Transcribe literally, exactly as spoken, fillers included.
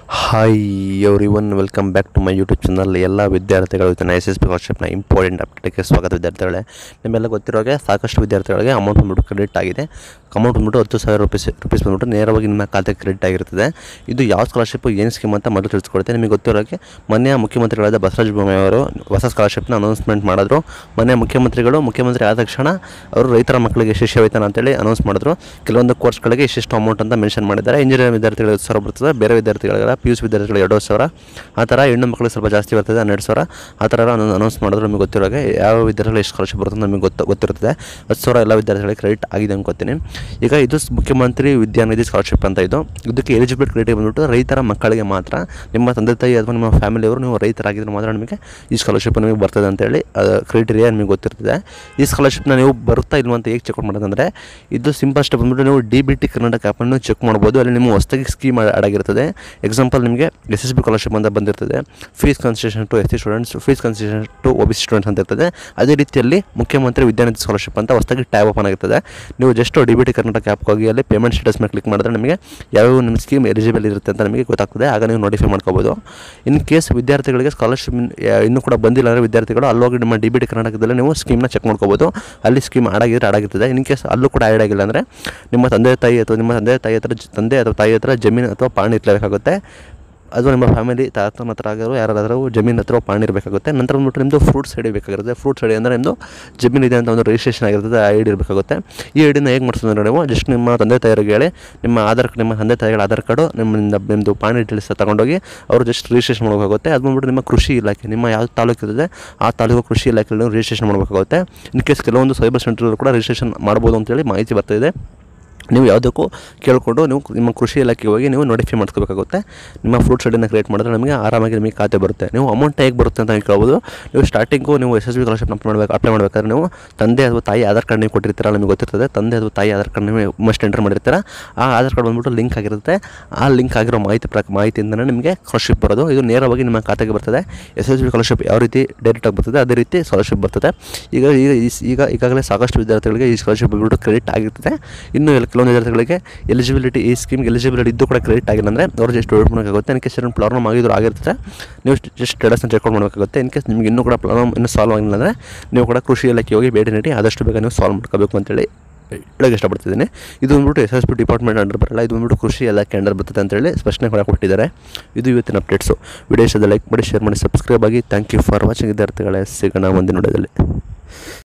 Hi everyone welcome back to my YouTube channel. ಎಲ್ಲ ವಿದ್ಯಾರ್ಥಿಗಳು ಇದನ್ನು ಎಸ್ ಎಸ್ ಪಿ ಸ್ಕಾಲರ್ಶಿಪ್ನ ಇಂಪಾರ್ಟೆಂಟ್ ಅಪ್ಡೇಟ್ಗೆ ಸ್ವಾಗತ ವಿದ್ಯಾರ್ಥಿಗಳೇ. ನಿಮ್ಮೆಲ್ಲ ಗೊತ್ತಿರೋಗೆ ಸಾಕಷ್ಟು ವಿದ್ಯಾರ್ಥಿಗಳಿಗೆ ಅಮೌಂಟ್ ಬಂದ್ಬಿಟ್ಟು ಕ್ರೆಡಿಟ್ ಆಗಿದೆ. ಅಮೌಂಟ್ ಬಂದ್ಬಿಟ್ಟು ಹತ್ತು ಸಾವಿರ ರುಪೀಸ್ ರುಪೀಸ್ ಬಂದ್ಬಿಟ್ಟು ನೇರವಾಗಿ ನಿಮ್ಮ ಖಾತೆಗೆ ಕ್ರೆಡಿಟ್ ಆಗಿರ್ತದೆ. ಇದು ಯಾವ ಸ್ಕಾಲರ್ಶಿಪ್ ಏನು ಸ್ಕೀಮ್ ಅಂತ ಮೊದಲು ತಿಳಿಸ್ಕೊಡುತ್ತೆ. ನಿಮಗೆ ಗೊತ್ತಿರೋಕ್ಕೆ ಮೊನ್ನೆ ಮುಖ್ಯಮಂತ್ರಿಗಳಾದ ಬಸವರಾಜ ಬೊಮ್ಮಾಯಿ ಅವರು ಹೊಸ ಸ್ಕಾಲರ್ಶಿಪ್ನ ಅನೌನ್ಸ್ಮೆಂಟ್ ಮಾಡಿದ್ರು. ಮೊನ್ನೆ ಮುಖ್ಯಮಂತ್ರಿಗಳು ಮುಖ್ಯಮಂತ್ರಿ ಆದ ತಕ್ಷಣ ಅವರು ರೈತರ ಮಕ್ಕಳಿಗೆ ಶಿಷ್ಯ ವೇತನ ಅಂತೇಳಿ ಅನೌನ್ಸ್ ಮಾಡಿದ್ರು. ಕೆಲವೊಂದು ಕೋರ್ಸ್ಗಳಿಗೆ ಇಷ್ಟಿಷ್ಟು ಅಮೌಂಟ್ ಅಂತ ಮೆನ್ಷನ್ ಮಾಡಿದ್ದಾರೆ. ಇಂಜಿನಿಯರಿಂಗ್ ವಿದ್ಯಾರ್ಥಿಗಳಿಗೆ ಹತ್ತು ಸಾವಿರ ಬರ್ತದೆ, ಬೇರೆ ವಿದ್ಯಾರ್ಥಿಗಳಿಗೆಲ್ಲ ಪಿ ಯು ಸಿ ವಿದ್ಯಾರ್ಥಿಗಳು ಎರಡು ಸಾವಿರ, ಆ ಥರ ಹೆಣ್ಣು ಮಕ್ಕಳಿಗೆ ಸ್ವಲ್ಪ ಜಾಸ್ತಿ ಬರ್ತದೆ, ಹನ್ನೆರಡು ಸಾವಿರ ಆ ಥರ ಅನೌನ್ಸ್ ಮಾಡಿದ್ರು. ನಮಗೆ ಗೊತ್ತಿರೋಗೆ ಯಾವ ವಿದ್ಯಾರ್ಥಿಗಳು ಎಷ್ಟು ಸ್ಕಾಲರ್ಶಿಪ್ ಬರ್ತದೆ ನಮಗೆ ಗೊತ್ತು ಗೊತ್ತಿರ್ತದೆ ಹತ್ತು ಸಾವಿರ ಎಲ್ಲ ವಿದ್ಯಾರ್ಥಿಗಳಿಗೆ ಕ್ರೆಡಿಟ್ ಆಗಿದೆ ಅನ್ಕೋತೀನಿ. ಈಗ ಇದು ಮುಖ್ಯಮಂತ್ರಿ ವಿದ್ಯಾನಿಧಿ ಸ್ಕಾಲರ್ಶಿಪ್ ಅಂತ ಇದು ಇದಕ್ಕೆ ಎಲಿಜಿಬಲ್ ಕ್ರೆಡಿಟ್ ಬಂದ್ಬಿಟ್ಟು ರೈತರ ಮಕ್ಕಳಿಗೆ ಮಾತ್ರ. ನಿಮ್ಮ ತಂದೆ ತಾಯಿ ಅಥವಾ ನಿಮ್ಮ ಫ್ಯಾಮಿಲಿಯವರು ನೀವು ರೈತರಾಗಿದ್ದರೆ ಮಾತ್ರ ನಿಮಗೆ ಈ ಸ್ಕಾಲರ್ಶಿಪ್ ನಿಮಗೆ ಬರ್ತದೆ ಅಂತೇಳಿ ಕ್ರೈಟೀರಿಯಾ ನಿಮಗೆ ಗೊತ್ತಿರ್ತದೆ. ಈ ಸ್ಕಾಲರ್ಶಿಪ್ನ ನೀವು ಬರುತ್ತಾ ಇಲ್ವ ಅಂತ ಹೇಗೆ ಚೆಕ್ ಮಾಡೋದಂದರೆ, ಇದು ಸಿಂಪಲ್ ಸ್ಟೆಪ್ ಬಂದ್ಬಿಟ್ಟು ನೀವು ಡಿ ಬಿ ಟಿ ಕರ್ನಾಟಕ ಆ್ಯಪನ್ನು ಚೆಕ್ ಮಾಡ್ಬೋದು. ಅಲ್ಲಿ ನಿಮ್ಮ ಹೊಸದಾಗಿ ಸ್ಕೀಮ್ ಆಡಾಗಿರ್ತದೆ. ಎಕ್ಸಾಂಪಲ್ ನಿಮಗೆ ಎಸ್ ಎಸ್ ಬಿ ಸ್ಕಾಲರ್ಶಿಪ್ ಅಂತ ಬಂದಿರ್ತದೆ, fees concession to S C students, fees concession to O B C students ಅಂತ ಇರ್ತದೆ. ಅದೇ ರೀತಿಯಲ್ಲಿ ಮುಖ್ಯಮಂತ್ರಿ ವಿದ್ಯಾನಿಧಿ ಸ್ಕಾಲರ್ಶಿಪ್ ಅಂತ ಹೊಸದಾಗಿ ಟ್ಯಾಬ್ ಓಪನ್ ಆಗಿರ್ತದೆ. ನೀವು just D B T Karnataka ಆ್ಯಪ್ಗೆ ಹೋಗಿ ಅಲ್ಲಿ ಪೇಮೆಂಟ್ ಸ್ಟೇಟಸ್ ಮೇಲೆ ಕ್ಲಿಕ್ ಮಾಡಿದ್ರೆ ನಿಮಗೆ ಯಾವ್ಯಾವ ನಿಮ್ಮ ಸ್ಕೀಮ್ ಎಲಿಜಿಬಲ್ ಇರುತ್ತೆ ಅಂತ ನಿಮಗೆ ಗೊತ್ತಾಗ್ತದೆ. ಆಗ ನೀವು ನೋಟಿಫೈ ಮಾಡ್ಕೋಬೋದು. ಇನ್ ಕೇಸ್ ವಿದ್ಯಾರ್ಥಿಗಳಿಗೆ ಸ್ಕಾಲರ್ಶಿಪ್ ಇನ್ನೂ ಕೂಡ ಬಂದಿಲ್ಲ ಅಂದರೆ ವಿದ್ಯಾರ್ಥಿಗಳು ಅಲ್ಲೋಗಿ ನಿಮ್ಮ ಡಿ ಬಿ ಟಿ ಕರ್ನಾಟಕದಲ್ಲಿ ನೀವು ಸ್ಕೀಮ್ನ ಚೆಕ್ ಮಾಡ್ಕೋಬೋದು. ಅಲ್ಲಿ ಸ್ಕೀಮ್ ಆಡಾಗಿದ್ರೆ ಆಡಾಗಿರ್ತದೆ. ಇನ್ ಕೇಸ್ ಅಲ್ಲೂ ಕೂಡ ಆ್ಯಡ್ ಆಗಿಲ್ಲ ಅಂದರೆ ನಿಮ್ಮ ತಂದೆ ತಾಯಿ ಅಥವಾ ನಿಮ್ಮ ತಂದೆ ತಾಯಿ ಹತ್ರ ತಂದೆ ಅಥವಾ ತಾಯಿ ಹತ್ರ ಜಮೀನು ಅಥವಾ ಪಾಣಿ ಇರಲೇಬೇಕಾಗುತ್ತೆ. ಅದು ನಿಮ್ಮ ಫ್ಯಾಮಿಲಿ ತಾತನ ಹತ್ರ ಆಗಿರೋ ಯಾರಾದರೂ ಜಮೀನು ಹತ್ರ ಪಾಣಿ ಇರಬೇಕಾಗುತ್ತೆ. ನಂತರ ಬಂದ್ಬಿಟ್ಟು ನಿಮ್ಮದು ಫ್ರೂಟ್ಸ್ ಐಡಿ ಬೇಕಾಗಿರುತ್ತೆ. ಫ್ರೂಟ್ಸ್ ಐಡಿ ಅಂದರೆ ನಿಮ್ಮದು ಜಮೀನು ಇದೆ ಅಂತ ಒಂದು ರಿಜಿಸ್ಟ್ರೇಷನ್ ಆಗಿರ್ತದೆ, ಆ ಐ ಡಿ ಇರಬೇಕಾಗುತ್ತೆ. ಈ ಐಡಿನ ಹೇಗೆ ಮಾಡಿಸೋದ್ರೆ ನೀವು ಜಸ್ಟ್ ನಿಮ್ಮ ತಂದೆ ತಾಯಿಯರಿಗೆ ಹೇಳಿ ನಿಮ್ಮ ಆಧಾರ್ ನಿಮ್ಮ ತಂದೆ ತಾಯಿಗಳ ಆಧಾರ್ ಕಾರ್ಡು ನಿಮ್ಮಿಂದ ನಿಮ್ಮದು ಪಾಣಿ ಡೀಟೇಲ್ಸ್ ತಗೊಂಡೋಗಿ ಅವರು ಜಸ್ಟ್ ರಿಜಿಸ್ಟ್ರೇಷನ್ ಮಾಡಬೇಕಾಗುತ್ತೆ. ಅದು ಬಂದ್ಬಿಟ್ಟು ನಿಮ್ಮ ಕೃಷಿ ಇಲಾಖೆ, ನಿಮ್ಮ ಯಾವ ತಾಲೂಕು ಇರ್ತದೆ ಆ ತಾಲೂಕು ಕೃಷಿ ಇಲಾಖೆಯಲ್ಲಿ ನೀವು ರಿಜಿಸ್ಟ್ರೇಷನ್ ಮಾಡಬೇಕಾಗುತ್ತೆ. ಇನ್ ಕೇಸ್ ಕೆಲವೊಂದು ಸೈಬರ್ ಸೆಂಟರ್ಗಳು ಕೂಡ ರಿಜಿಸ್ಟ್ರೇಷನ್ ಮಾಡ್ಬೋದು ಅಂತೇಳಿ ಮಾಹಿತಿ ಬರ್ತಾಯಿದೆ. ನೀವು ಯಾವುದಕ್ಕೂ ಕೇಳಿಕೊಂಡು ನೀವು ನಿಮ್ಮ ಕೃಷಿ ಇಲಾಖೆಗೆ ಹೋಗಿ ನೀವು ನೋಟಿಫೈ ಮಾಡ್ಕೋಬೇಕಾಗುತ್ತೆ. ನಿಮ್ಮ ಫ್ರೂಟ್ಸ್ ಐಡಿನ ಕ್ರಿಯೇಟ್ ಮಾಡಿದ್ರೆ ನಮಗೆ ಆರಾಮಾಗಿ ನಿಮಗೆ ಖಾತೆ ಬರುತ್ತೆ. ನೀವು ಅಮೌಂಟ್ ಹೇಗೆ ಬರುತ್ತೆ ಅಂತ ಕೇಳ್ಬೋದು. ನೀವು ಸ್ಟಾರ್ಟಿಂಗು ನೀವು S S B scholarship apply ಮಾಡಬೇಕು ಅಪ್ಲೈ ಮಾಡಬೇಕಾದ್ರೆ ನೀವು ತಂದೆ ಅಥವಾ ತಾಯಿ ಆಧಾರ್ ಕಾರ್ಡ್ ನೀವು ಕೊಟ್ಟಿರ್ತೀರ, ನಿಮಗೆ ಗೊತ್ತಿರ್ತದೆ. ತಂದೆ ಅಥವಾ ತಾಯಿ ಆಧಾರ್ ಕಾರ್ಡ್ ನೀವು ಮಸ್ಟ್ ಎಂಟರ್ ಮಾಡಿರ್ತೀರ. ಆ ಆಧಾರ್ ಕಾರ್ಡ್ ಬಂದ್ಬಿಟ್ಟು ಲಿಂಕ್ ಆಗಿರುತ್ತೆ. ಆ ಲಿಂಕ್ ಆಗಿರೋ ಮಾಹಿತಿ ಪ್ರಕ ಮಾಹಿತಿಯಿಂದಲೇ ನಿಮಗೆ ಸ್ಕಾಲರ್ಶಿಪ್ ಬರೋದು. ಇದು ನೇರವಾಗಿ ನಿಮ್ಮ ಖಾತೆಗೆ ಬರ್ತದೆ. ಎಸ್ ಎಸ್ ಬಿ ಸ್ಕಾಲರ್ಶಿಪ್ ಯಾವ ರೀತಿ ಡೈರೆಕ್ಟಾಗಿ ಬರ್ತದೆ ಅದೇ ರೀತಿ ಸ್ಕಾಲರ್ಶಿಪ್ ಬರ್ತದೆ. ಈಗ ಈಗ ಈಗ ಈಗಾಗಲೇ ಸಾಕಷ್ಟು ವಿದ್ಯಾರ್ಥಿಗಳಿಗೆ ಈ ಸ್ಕಾಲರ್ಶಿಪ್ ಬಂದ್ಬಿಟ್ಟು ಕ್ರೆಡಿಟ್ ಆಗಿರ್ತದೆ. ಇನ್ನು ಕೆಲವೊಂದು ವಿದ್ಯಾರ್ಥಿಗಳಿಗೆ ಎಲಿಜಿಬಿಲಿಟಿ ಈ ಸ್ಕೀಮ್ಗೆ ಎಲಿಜಿಬಿಲಿಟಿ ಇದ್ದು ಕೂಡ ಕ್ರೆಡಿಟ್ ಆಗಿಲ್ಲ ಅಂದರೆ ಅವ್ರು ಜಸ್ಟ್ ವೆಯ್ಟ್ ಮಾಡಬೇಕಾಗುತ್ತೆ. ಇನ್ ಕೇಸ್ ಏನು ಪ್ರಾಬ್ಲಮ್ ಆಗಿದ್ರು ಆಗಿರ್ತದೆ ನೀವು ಜಸ್ಟ್ ಸ್ಟೇಟಸ್ನ ಚೆಕ್ ಮಾಡಬೇಕಾಗುತ್ತೆ. ಇನ್ ಕೇಸ್ ನಿಮಗೆ ಇನ್ನೂ ಕೂಡ ಪ್ರಾಬ್ಲಮ್ ಇನ್ನೂ ಸಾಲ್ವ್ ಆಗಿಲ್ಲ ಅಂದರೆ ನೀವು ಕೂಡ ಕೃಷಿ ಇಲಾಖೆ ಹೋಗಿ ಭೇಟಿ ನೀಡಿ ಆದಷ್ಟು ಬೇಗ ನೀವು ಸಾಲ್ವ್ ಮಾಡ್ಕೋಬೇಕು ಅಂತೇಳಿ ಹೇಳೋಕ್ಕೆ ಇಷ್ಟಪಡ್ತಿದ್ದೀನಿ. ಇದು ಬಂದ್ಬಿಟ್ಟು S S P department under ಬರಲ್ಲ, ಇದು ಬಂದ್ಬಿಟ್ಟು ಕೃಷಿ ಇಲಾಖೆ ಅಂಡರ್ ಬರ್ತದೆ ಅಂತೇಳಿ ಸ್ಪಷ್ಟನೆ ಕೂಡ ಕೊಟ್ಟಿದ್ದಾರೆ. ಇದು ಇವತ್ತಿನ ಅಪ್ಡೇಟ್ಸು. ವಿಡಿಯೋ ಇಷ್ಟದ ಲೈಕ್ ಮಾಡಿ, ಶೇರ್ ಮಾಡಿ, ಸಬ್ಸ್ಕ್ರೈಬ್ ಆಗಿ. ಥ್ಯಾಂಕ್ ಯು ಫಾರ್ ವಾಚಿಂಗ್ ವಿದ್ಯಾರ್ಥಿಗಳೇ. ಸಿಗೋಣ ಮುಂದಿನ ವಿಡಿಯೋದಲ್ಲಿ.